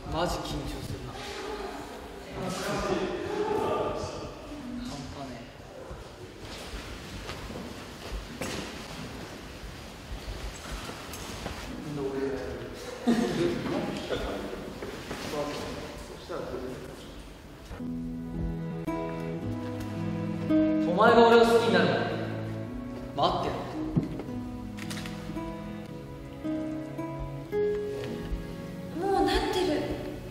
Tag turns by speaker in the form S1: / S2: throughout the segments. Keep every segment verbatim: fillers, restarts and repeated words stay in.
S1: マジ緊張するな。半端ねえ。お前が俺を好きになるの待ってよ。
S2: もうなってる。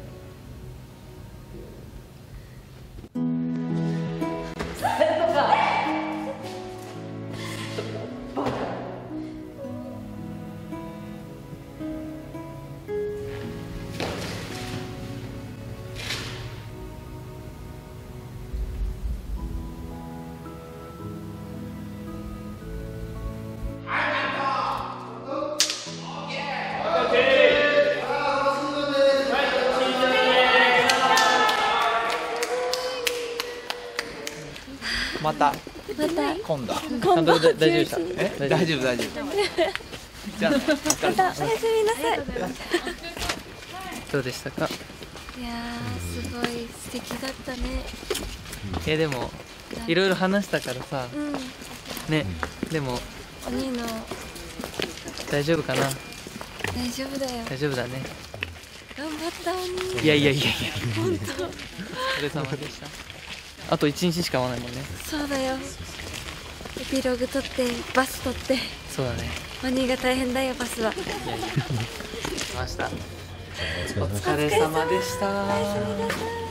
S3: また
S2: また
S3: 今度
S2: 今度
S1: 大丈夫でした？
S3: え大丈夫大丈夫じゃあ
S2: またおやすみなさい。
S1: どうでしたか？
S2: いやーすごい素敵だったね。
S1: えでもいろいろ話したからさ
S2: うん
S1: ね。でも
S2: お兄の
S1: 大丈夫かな？
S2: 大丈夫だよ。
S1: 大丈夫だね。
S2: 頑張ったお兄。
S1: いやいやいやいや、
S2: 本当。
S1: お疲れ様でした。あと一日しか会わないもんね。
S2: そうだよ。エピローグ撮ってバス撮って
S1: そうだね。
S2: お兄が大変だよバスは。
S1: いやいや来ました。お疲れ様でした。
S2: おやすみなさい。